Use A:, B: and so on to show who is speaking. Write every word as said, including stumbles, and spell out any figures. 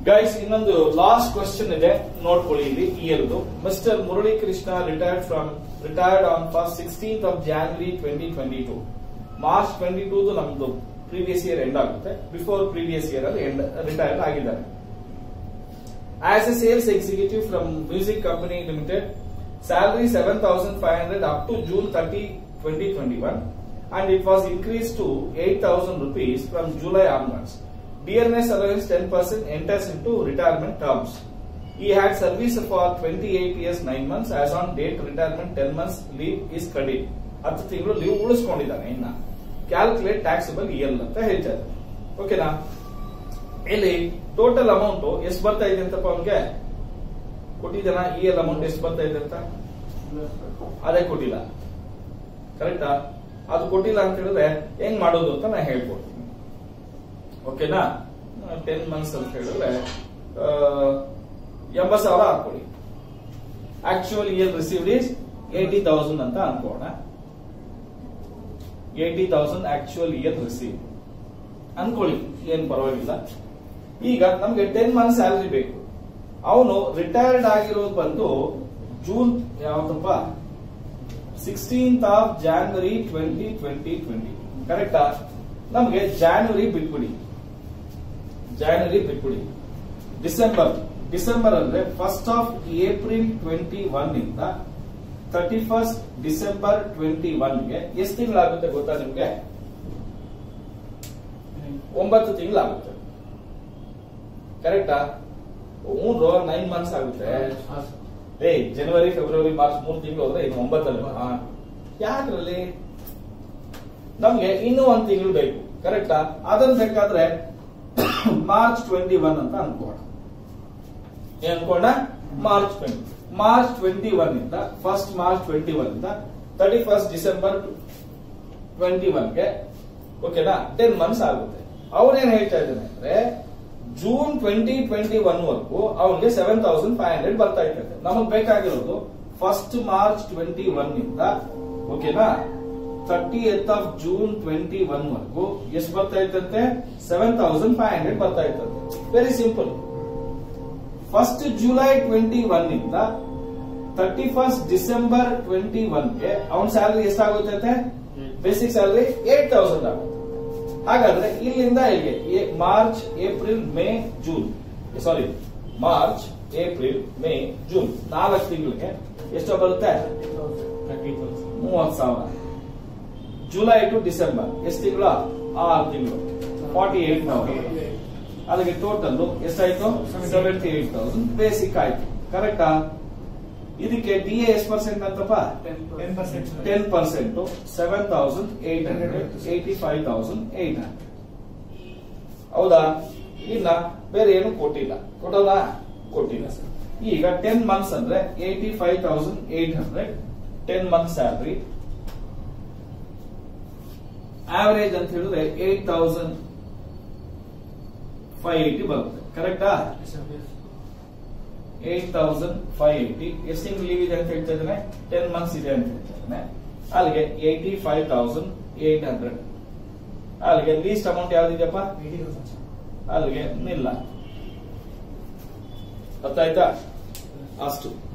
A: Guys ಇನ್ನೊಂದು last question ಇದೆ ನೋಡ್ಕೊಳ್ಳಿ ಇಲ್ಲಿ ಇಯರ್ದು. Mister Murali Krishna retired from retired on first sixteenth of January twenty twenty two. March twenty two ನಮ್ದು ಪ್ರೀವಿಯಸ್ ಇಯರ್ ಎಂಡ್ ಆಗುತ್ತೆ. ಬಿಫೋರ್ ಪ್ರೀವಿಯಸ್ ಇಯರ್ ಅಲ್ಲಿ ಎಂಡ್ ರಿಟೈರ್ಡ್ ಆಗಿದ್ದಾರೆ. As a sales executive from music company limited, salary seven thousand five hundred up to June thirty twenty twenty one and it was increased to eight thousand rupees from July onwards. Dearness allowance ten percent enters into retirement terms. He had service for twenty-eight years nine months. As on date retirement ten months leave is credit. ಹತ್ತು ತಿಂಗಳು leave ಉಳಿಸ್ಕೊಂಡಿದ್ದಾನೆ. ಇನ್ನ calculate taxable year ಅಂತ ಹೇಳ್ತಾರೆ. ಓಕೆನಾ? ಇಲ್ಲಿ total amount ಎಷ್ಟು ಬರ್ತಾ ಇದೆ ಅಂತಪ್ಪ ಅವನಿಗೆ ಕೊಟ್ಟಿದ್ದಾನ. ಇಯರ್ ಅಮೌಂಟ್ ಎಷ್ಟು ಬರ್ತಾ ಇದೆ ಅಂತ ಅದೇ ಕೊಟ್ಟಿಲ್ಲ. ಕರೆಕ್ಟಾ? ಅದು ಕೊಟ್ಟಿಲ್ಲ ಅಂತ ಹೇಳಿದ್ರೆ ಹೆಂಗ್ ಮಾಡೋದು ಅಂತ ನಾ ಹೇಳ್ಕೊಡ್ತೀನಿ. ಓಕೆನಾ? ಟೆನ್ ಮಂತ್ಸ್ ಅಂತ ಹೇಳಿದ್ರೆ ಎಂಬತ್ತು ಸಾವಿರ ಹಾಕೊಳ್ಳಿ. Actual year received is eighty thousand ಅಂತ ಅನ್ಕೋಣ. Eighty thousand actual year receive ಅನ್ಕೊಳ್ಳಿ, ಏನ್ ಪರವಾಗಿಲ್ಲ. ಈಗ ನಮ್ಗೆ ಟೆನ್ ಮಂತ್ ಸ್ಯಾಲರಿ ಬೇಕು. ಅವನು ರಿಟೈರ್ಡ್ ಆಗಿರೋದು ಬಂದು ಜೂನ್ ಯಾವತ್ತಪ್ಪ sixteenth of January twenty twenty twenty ಕರೆಕ್ಟಾ? ನಮ್ಗೆ ಜಾನ್ವರಿ ಬಿಟ್ಬಿಡಿ, ಜಾನ್ವರಿ ಬಿಟ್ಬಿಡಿ. ಡಿಸೆಂಬರ್ ಡಿಸೆಂಬರ್ ಅಂದ್ರೆ first of April twenty one ಇಂದ ಥರ್ಟಿ ಫಸ್ಟ್ ಡಿಸೆಂಬರ್ ಟ್ವೆಂಟಿ ಒನ್ಗೆ ಎಷ್ಟು ತಿಂಗಳಾಗುತ್ತೆ ಗೊತ್ತಾ ನಿಮ್ಗೆ? ಒಂಬತ್ತು ತಿಂಗಳಾಗುತ್ತೆ. ಕರೆಕ್ಟಾ? ಮೂರು ನೈನ್ ಮಂತ್ಸ್ ಆಗುತ್ತೆ. ಏ ಜನವರಿ ಫೆಬ್ರವರಿ ಮಾರ್ಚ್ ಮೂರು ತಿಂಗಳು ಹೋದ್ರೆ ಇನ್ನು ಒಂಬತ್ತಲ್ಲ. ಯಾಕ್ರಲ್ಲಿ ನಮ್ಗೆ ಇನ್ನೂ ಒಂದ್ ತಿಂಗಳು ಬೇಕು. ಕರೆಕ್ಟಾ? ಅದನ್ನ ಬೇಕಾದ್ರೆ ಮಾರ್ಚ್ ಟ್ವೆಂಟಿ ಒನ್ ಅಂತ ಅನ್ಕೋಣ. ಏನ್ ಅನ್ಕೋಣ? March twenty March twenty one ಇಂದ ಫಸ್ಟ್ ಮಾರ್ಚ್ ಟ್ವೆಂಟಿ ಒನ್ ಇಂದ ತರ್ಟಿ ಫಸ್ಟ್ ಡಿಸೆಂಬರ್ ಟ್ವೆಂಟಿ ಒನ್ಗೆ ಓಕೆನಾ ಟೆನ್ ಮಂತ್ಸ್ ಆಗುತ್ತೆ. ಅವನೇನ್ ಹೇಳ್ತಾ ಇದ್ದಾನೆ ಅಂದ್ರೆ ಜೂನ್ ಟ್ವೆಂಟಿ ಟ್ವೆಂಟಿ ಒನ್ ವರ್ಗೂ ಅವನಿಗೆ ಸೆವೆನ್ ತೌಸಂಡ್ ಫೈವ್ ಹಂಡ್ರೆಡ್ ಬರ್ತಾ ಇರ್ತದೆ. ನಮಗ್ ಬೇಕಾಗಿರೋದು ಫಸ್ಟ್ ಮಾರ್ಚ್ ಟ್ವೆಂಟಿ ಒನ್ ಇಂದ ಓಕೆನಾ thirty eighth of June twenty one ವರ್ಗೂ ಎಷ್ಟು ಬರ್ತಾ ಇತ್ತಂತೆ? ಸೆವೆನ್ ತೌಸಂಡ್ ಫೈವ್ ಹಂಡ್ರೆಡ್ ಬರ್ತಾ ಇರ್ತದೆ. Very simple. First July twenty one ಇಂದ ಥರ್ಟಿ ಫಸ್ಟ್ ಡಿಸೆಂಬರ್ ಟ್ವೆಂಟಿ ಒನ್ಗೆ ಅವನ ಸ್ಯಾಲರಿ ಎಷ್ಟಾಗುತ್ತೆ? ಬೇಸಿಕ್ ಸ್ಯಾಲರಿ ಏಟ್ ತೌಸಂಡ್ ಆಗುತ್ತೆ. ಹಾಗಾದ್ರೆ ಇಲ್ಲಿಂದ ಇಲ್ಲಿಗೆ March April May June sorry March April May June ನಾಲ್ಕು ತಿಂಗಳಿಗೆ ಎಷ್ಟು ಬರುತ್ತೆ? ಮೂವತ್ತು ಸಾವಿರ. ಜುಲೈ ಟು ಡಿಸೆಂಬರ್ ಎಷ್ಟು ತಿಂಗಳು? ಆರು ತಿಂಗಳು. Forty eight thousand. ಅದಕ್ಕೆ ಟೋಟಲ್ ಎಷ್ಟಾಯ್ತು? ಸೆವೆಂಟಿ ಏಟ್ ತೌಸಂಡ್ ಬೇಸಿಕ್ ಆಯ್ತು. ಕರೆಕ್ಟಾ? ಇದಕ್ಕೆ ಡಿ ಎ ಎಷ್ಟು ಪರ್ಸೆಂಟ್ ಅಂತಪ್ಪ? Ten percent seven thousand eight hundred eighty five thousand eight hundred. ಹೌದಾ? ಇನ್ನ ಬೇರೆ ಏನು ಕೊಟ್ಟಿಲ್ಲ. ಕೊಟ್ಟಲ್ಲ? ಕೊಟ್ಟಿಲ್ಲ. ಈಗ ಟೆನ್ ಮಂತ್ಸ್ ಅಂದ್ರೆ eighty five thousand eight hundred ten month salary. Average ಅಂತ ಹೇಳಿದ್ರೆ ಏಟ್ ತೌಸಂಡ್ ಫೈವ್ ಏಟಿ ಬರುತ್ತೆ. ಕರೆಕ್ಟಾ? ಏಟ್ ತೌಸಂಡ್ ಫೈವ್ ಏಟಿ ಎಷ್ಟು ತಿಂಗಳು ಲೀವ್ ಇದೆ ಅಂತ ಹೇಳ್ತಾ ಇದ್ದಾನೆ? ಟೆನ್ ಮಂತ್ಸ್ ಇದೆ ಅಂತ ಹೇಳ್ತಾ ಇದ್ದಾನೆ. ಅಲ್ಲಿಗೆ eighty five thousand eight hundred. ಅಲ್ಲಿಗೆ ಲೀಸ್ಟ್ ಅಮೌಂಟ್ ಯಾವ್ದಿದೆಯಪ್ಪ? ಅಲ್ಲಿಗೆ ನಿಲ್ಲ. ಗೊತ್ತಾಯ್ತಾ? ಅಷ್ಟು